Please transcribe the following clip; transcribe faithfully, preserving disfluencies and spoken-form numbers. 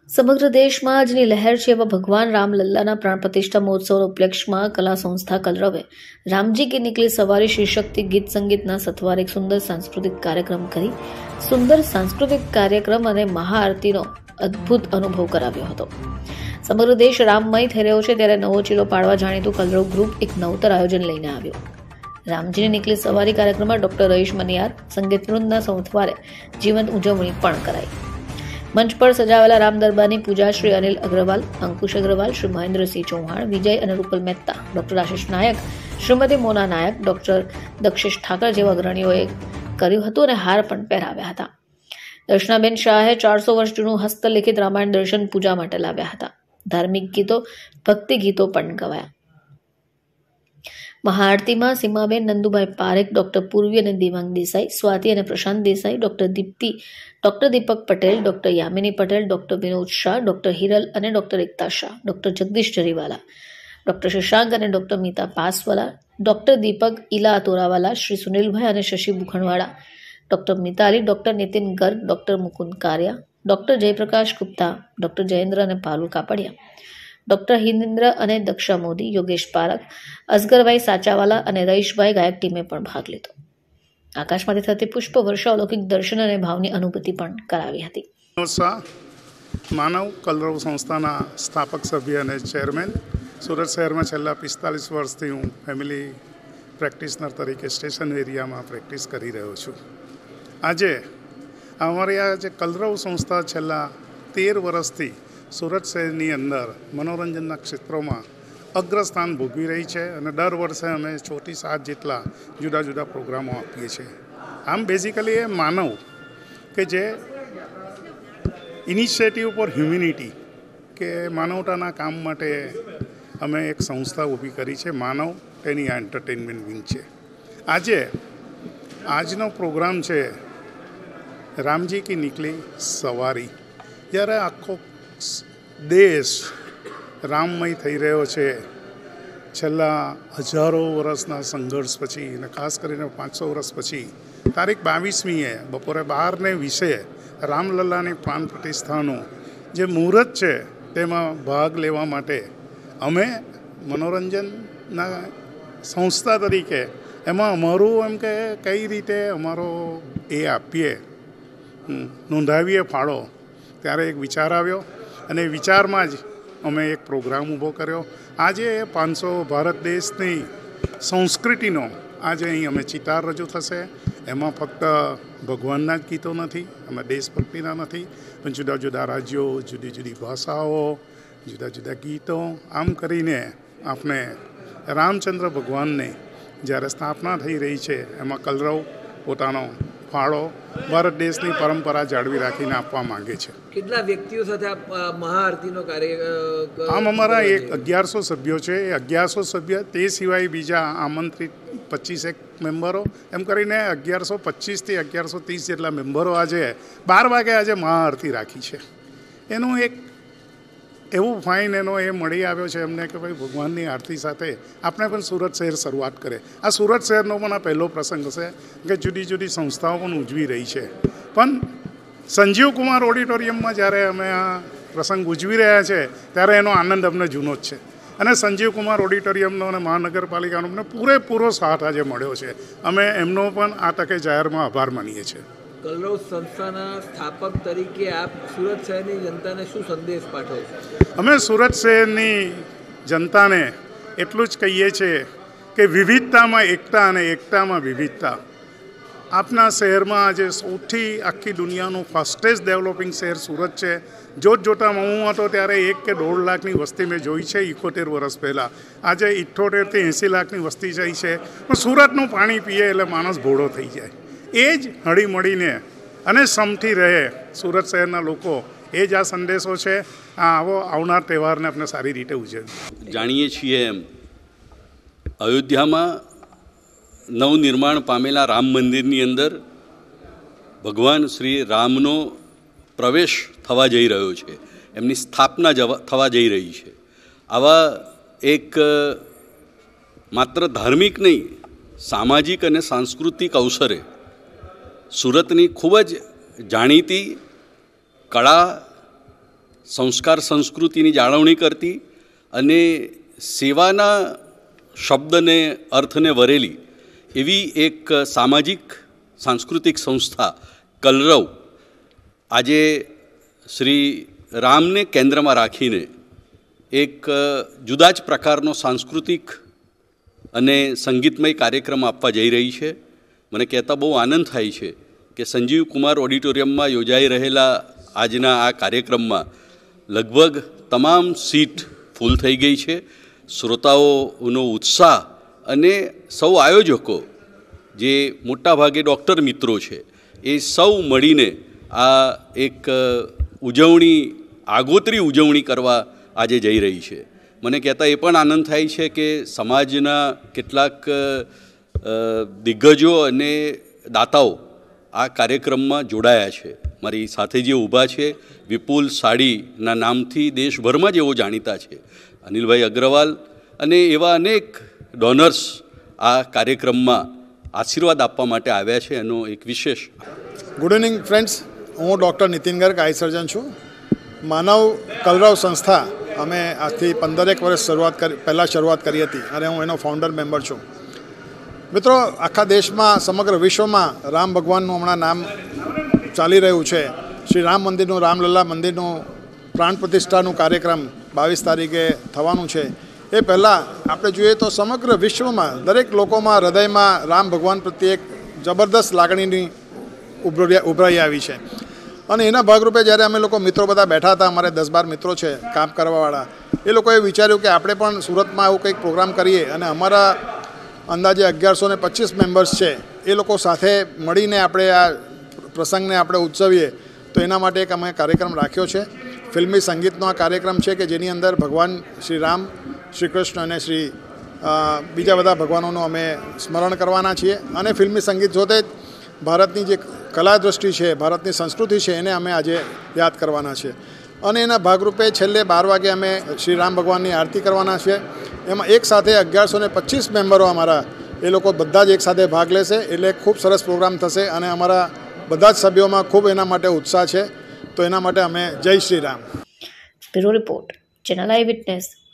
સમગ્ર દેશમાં આજની લહેર છે એવા ભગવાન રામલલ્લાના પ્રાણ પ્રતિષ્ઠા મહોત્સવના ઉપલક્ષમાં કલા સંસ્થા કલરવે રામજી કી નીકળી સવારી શીર્ષકથી ગીત સંગીતના સથવારે એક સુંદર સાંસ્કૃતિક કાર્યક્રમ કરી સુંદર સાંસ્કૃતિક કાર્યક્રમ અને મહાઆરતીનો અદ્ભુત અનુભવ કરાવ્યો હતો. સમગ્ર દેશ રામમય થઈ રહ્યો છે ત્યારે નવો ચીલો પાડવા જાણીતું કલરવ ગ્રુપ એક નવતર આયોજન લઈને આવ્યું. રામજીની નીકળી સવારી કાર્યક્રમમાં ડોક્ટર રહીશ મનિયાર સંગીત વૃંદના સંથવારે જીવંત ઉજવણી પણ કરાઈ. મંચ પર સજાવેલા રામ દરબારની પૂજા શ્રી અનિલ અગ્રવાલ, અંકુશ અગ્રવાલ, શ્રી મહેન્દ્રસિંહ ચૌહાણ, વિજય અને રૂપલ મહેતા, ડોક્ટર આશિષ નાયક, શ્રીમતી મોના નાયક, ડોક્ટર દક્ષેશ ઠાકર જેવા અગ્રણીઓએ કર્યું હતું અને હાર પણ પહેરાવ્યા હતા. દર્શનાબેન શાહે ચારસો વર્ષ જૂનું હસ્તલિખિત રામાયણ દર્શન પૂજા માટે લાવ્યા હતા. ધાર્મિક ગીતો, ભક્તિ ગીતો પણ ગવાયા. મહાઆરતીમાં સીમાબેન નંદુભાઈ પારેખ, ડોક્ટર પૂર્વી અને દિવાંગ દેસાઈ, સ્વાતિ અને Prashant Desai, doctor Dipti, doctor Deepak Patel, doctor Yamini Patel, doctor Vinod Shah, doctor Hiral અને doctor Ekta Shah, doctor Jagdish Jariwala, doctor Shashank અને ડોક્ટર મીતા પાસવાલા, ડોક્ટર દીપક ઇલા તોરાવાલા, શ્રી સુનિલભાઈ અને Shashi Bukhanwala, doctor Mitali, doctor Nitin Garg, doctor Mukund Kariya, doctor Jayprakash Gupta, doctor Jayendra અને પાલુલ કાપડિયા, ડોક્ટર હિન્દ્ર અને દક્ષા મોદી, યોગેશ પારક, અસગરભાઈ સાચાવાલા અને રહીશભાઈ ગાયક ટીમે પણ ભાગ લીધો. આકાશમાંથી થતી પુષ્પ વર્ષા અલૌકિક દર્શન અને ભાવની અનુભૂતિ પણ કરાવી હતી. માનવ કલરવ સંસ્થાના સ્થાપક સભ્ય અને ચેરમેન. સુરત શહેરમાં છેલ્લા પિસ્તાલીસ વર્ષથી હું ફેમિલી પ્રેક્ટિશનર તરીકે સ્ટેશન એરિયામાં પ્રેક્ટિસ કરી રહ્યો છું. આજે અમારી આ જે કલરવ સંસ્થા છેલ્લા તેર વર્ષથી સુરત શહેરની અંદર મનોરંજનના ક્ષેત્રોમાં અગ્રસ્થાન ભોગવી રહી છે અને દર વર્ષે અમે ચોથી સાત જેટલા જુદા જુદા પ્રોગ્રામો આપીએ છીએ. આમ બેઝિકલી એ માનવ કે જે ઇનિશિયેટિવ ફોર હ્યુમિનિટી કે માનવતાના કામ માટે અમે એક સંસ્થા ઊભી કરી છે. માનવ તેની આ એન્ટરટેનમેન્ટ વિંગ છે. આજે આજનો પ્રોગ્રામ છે રામજી કી નીકળી સવારી. જ્યારે આખો દેશ રામમય થઈ રહ્યો છે છેલ્લા હજારો વર્ષના સંઘર્ષ પછી અને ખાસ કરીને પાંચસો વર્ષ પછી તારીખ બાવીસમીએ બપોરે બારને વીસે રામલલ્લાની પ્રાણ પ્રતિષ્ઠાનું જે મુહૂર્ત છે તેમાં ભાગ લેવા માટે અમે મનોરંજનના સંસ્થા તરીકે એમાં અમારું એમ કે કઈ રીતે અમારો એ આપીએ નોંધાવીએ ફાળો, ત્યારે એક વિચાર આવ્યો અને વિચારમાં જ અમે એક પ્રોગ્રામ ઊભો કર્યો. આજે પાંચસો ભારત દેશની સંસ્કૃતિનો આજે અહીં અમે ચિતાર રજૂ થશે. એમાં ફક્ત ભગવાનના જ ગીતો નથી, એમાં દેશભક્તિના નથી, પણ જુદા જુદા રાજ્યો, જુદી જુદી ભાષાઓ, જુદા જુદા ગીતો, આમ કરીને આપણે રામચંદ્ર ભગવાનને જ્યારે સ્થાપના થઈ રહી છે એમાં કલરવ પોતાનો ફાળો ભારત દેશની પરંપરા જાળવી રાખીને આપવા માંગે છે. કેટલા વ્યક્તિઓ સાથે આ મહાઆરતીનો કાર્ય? આમ અમારા એક અગિયારસો સભ્યો છે. એ અગિયારસો સભ્ય તે સિવાય બીજા આમંત્રિત પચીસેક મેમ્બરો, એમ કરીને અગિયારસો પચીસથી અગિયારસો ત્રીસ જેટલા મેમ્બરો આજે બાર વાગે આજે મહાઆરતી રાખી છે. એનું એક એવું ફાઇન એનો એ મળી આવ્યો છે એમને કે ભાઈ ભગવાનની આરતી સાથે આપણે પણ સુરત શહેર શરૂઆત કરે. આ સુરત શહેરનો પણ આ પહેલો પ્રસંગ હશે કે જુદી જુદી સંસ્થાઓ પણ ઉજવી રહી છે. પણ સંજીવ કુમાર ઓડિટોરિયમમાં જ્યારે અમે આ પ્રસંગ ઉજવી રહ્યા છે ત્યારે એનો આનંદ અમને જૂનો જ છે. અને સંજીવ કુમાર ઓડિટોરિયમનો અને મહાનગરપાલિકાનો અમને પૂરેપૂરો સાથ આજે મળ્યો છે. અમે એમનો પણ આ તકે જાહેરમાં આભાર માનીએ છીએ. કલરવ સંસ્થાના સ્થાપક તરીકે આપ સુરત શહેરની જનતાને શું સંદેશ પાઠવશો? અમે સુરત શહેરની જનતાને એટલું જ કહીએ છીએ કે વિવિધતામાં એકતા અને એકતામાં વિવિધતા. આપના શહેરમાં આજે સૌથી આખી દુનિયાનું ફાસ્ટેસ્ટ ડેવલપિંગ શહેર સુરત છે. જોત જોતામાં હું હતો ત્યારે એક કે દોઢ લાખની વસ્તી મેં જોઈ છે ઇકોતેર વર્ષ પહેલાં. આજે ઇઠ્ઠોતેરથી એંસી લાખની વસ્તી જાય છે. પણ સુરતનું પાણી પીએ એટલે માણસ ભોળો થઈ જાય. એ જ હળીમળીને અને સમથી રહે સુરત શહેરના લોકો, એ જ આ સંદેશો છે. આ આવો આવનાર તહેવારને આપણે સારી રીતે ઉજવીએ. જાણીએ છીએ એમ અયોધ્યામાં નવનિર્માણ પામેલા રામ મંદિરની અંદર ભગવાન શ્રી રામનો પ્રવેશ થવા જઈ રહ્યો છે, એમની સ્થાપના જવા થવા જઈ રહી છે. આવા એક માત્ર ધાર્મિક નહીં, સામાજિક અને સાંસ્કૃતિક અવસરે સુરતની ખૂબ જ જાણીતી કળા સંસ્કાર સંસ્કૃતિની જાળવણી કરતી અને સેવાના શબ્દને અર્થને વરેલી એવી એક સામાજિક સાંસ્કૃતિક સંસ્થા કલરવ આજે શ્રી રામને કેન્દ્રમાં રાખીને એક જુદા જ પ્રકારનો સાંસ્કૃતિક અને સંગીતમય કાર્યક્રમ આપવા જઈ રહી છે. મને કહેતા બહુ આનંદ થાય છે કે સંજીવ કુમાર ઓડિટોરિયમમાં યોજાઈ રહેલા આજના આ કાર્યક્રમમાં લગભગ તમામ સીટ ફૂલ થઈ ગઈ છે. શ્રોતાઓનો ઉત્સાહ અને સૌ આયોજકો જે મોટાભાગે ડૉક્ટર મિત્રો છે એ સૌ મળીને આ એક ઉજવણી આગોતરી ઉજવણી કરવા આજે જઈ રહી છે. મને કહેતા એ પણ આનંદ થાય છે કે સમાજના કેટલાક દિગ્ગજો અને દાતાઓ આ કાર્યક્રમમાં જોડાયા છે. મારી સાથે જે ઊભા છે વિપુલ સાડીના નામથી દેશભરમાં જેઓ જાણીતા છે, અનિલભાઈ અગ્રવાલ અને એવા અનેક ડોનર્સ આ કાર્યક્રમમાં આશીર્વાદ આપવા માટે આવ્યા છે. એનો એક વિશેષ ગુડ ઇવનિંગ ફ્રેન્ડ્સ. હું doctor Nitin Garg, eye surgeon છું. માનવ કલરવ સંસ્થા અમે આજથી પંદરેક વર્ષ શરૂઆત કરી પહેલાં શરૂઆત કરી હતી અને હું એનો ફાઉન્ડર મેમ્બર છું. મિત્રો, આખા દેશમાં સમગ્ર વિશ્વમાં રામ ભગવાનનું હમણાં નામ ચાલી રહ્યું છે. શ્રી રામ મંદિરનું, રામલલ્લા મંદિરનું પ્રાણ પ્રતિષ્ઠાનું કાર્યક્રમ બાવીસ તારીખે થવાનું છે. એ પહેલાં આપણે જોઈએ તો સમગ્ર વિશ્વમાં દરેક લોકોમાં હૃદયમાં રામ ભગવાન પ્રત્યે એક જબરદસ્ત લાગણીની ઉભરાઈ આવી છે. અને એના ભાગરૂપે જ્યારે અમે લોકો મિત્રો બધા બેઠા હતા, અમારે દસ બાર મિત્રો છે કામ કરવાવાળા, એ લોકોએ વિચાર્યું કે આપણે પણ સુરતમાં એવું કંઈક પ્રોગ્રામ કરીએ અને અમારા અંદાજે અગિયારસો ને પચીસ મેમ્બર્સ છે એ લોકો સાથે મળીને આપણે આ પ્રસંગને આપણે ઉજવીએ. તો એના માટે એક અમે કાર્યક્રમ રાખ્યો છે. ફિલ્મી સંગીતનો આ કાર્યક્રમ છે કે જેની અંદર ભગવાન શ્રી રામ, શ્રી કૃષ્ણ અને શ્રી બીજા બધા ભગવાનોનું અમે સ્મરણ કરવાના છીએ. અને ફિલ્મી સંગીત જોતે જ ભારતની જે કલા દૃષ્ટિ છે, ભારતની સંસ્કૃતિ છે, એને અમે આજે યાદ કરવાના છે. અને એના ભાગરૂપે છેલ્લે બાર વાગે અમે શ્રી રામ ભગવાનની આરતી કરવાના છે. એમાં એક સાથે અગિયારસો ને પચીસ મેમ્બરો અમારા એ લોકો બધા જ એક સાથે ભાગ લેશે. એટલે ખૂબ સરસ પ્રોગ્રામ થશે અને અમારા બધા જ સભ્યોમાં ખૂબ એના માટે ઉત્સાહ છે. તો એના માટે અમે જય Shri Ram. Bureau report, channel આઈ વિટનેસ.